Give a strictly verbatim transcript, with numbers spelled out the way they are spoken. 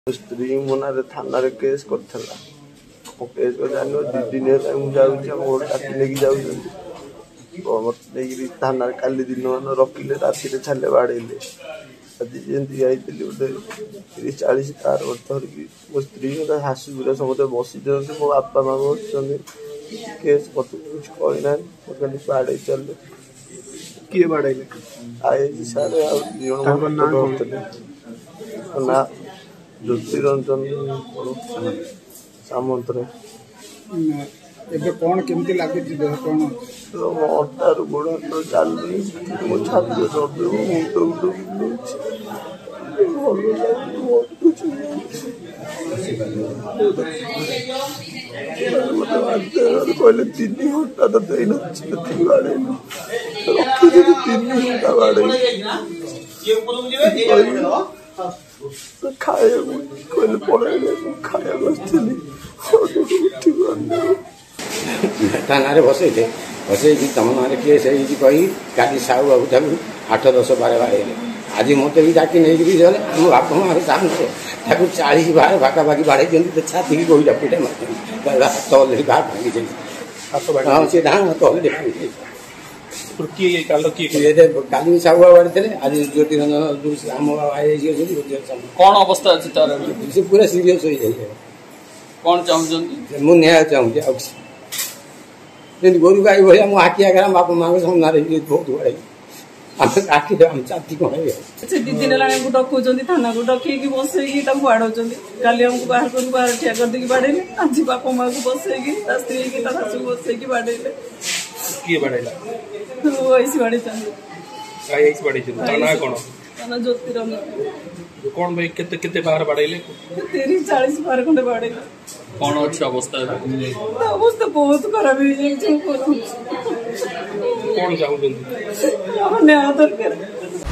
स्त्री मोना थाना केस कर केस कर दी दिन जाऊँ थाना काली दिन मान रखिले राति छाले बाड़े आज जमी जाइली गोटे तीस चालीस तार धरिकी मो स्त्री हासुर समस्त बसी मो बापा माँ बस केस कहना बाड़े चले किए बाड़े आई सारे ना ज्योतिरंजन सामंतरे एबे कौन केमती लागुच देह कौन तो मोटार गोड़ तो चलनी मो छाती सब मुंड उठ कहले तीन घंटा तो देना बाड़े तीन घंटा बाड़े खाया कहले पड़े खाया बसली थाना बसई बसई तुम ना केस कही काली साहू बाबू ठाक आठ दस बार बाड़े आज मत भी डाक नहीं गले आम बाप माँ चाहूँ चालीस बार पाखापाखि बाड़े छाती की गोईटा पिटा मार तल बाहर भांगी हाँ सी धान तल काली साहू बाबू बाड़ी थे आज ज्योतिरंजन आम आई कौन अवस्था अच्छी तार से पूरा सीरीयस हो जाए कौन चाहूँ मु न्याय चाहूँ गोरु गाई भाई मो आखि आगे बाप माँ सामने बहुत बड़े आखि चाती कौन दी दिन डकुच थाना को डकई बसई बाड़े काली आमको बाहर कर बाहर ठिया करदे बाड़े आज बाप माँ को बसई स्त्री की शाशु बसई बाड़े किए बाड़ेला ऐसी बाड़े ज्योतिरंजन कौन भाई केते केते बाहर बाड़ेले तीस चालीस बार खंडे बाड़े कौन अच्छी अवस्था अवस्था बहुत खराब हो कौन चाहूँ न्याय दरकार।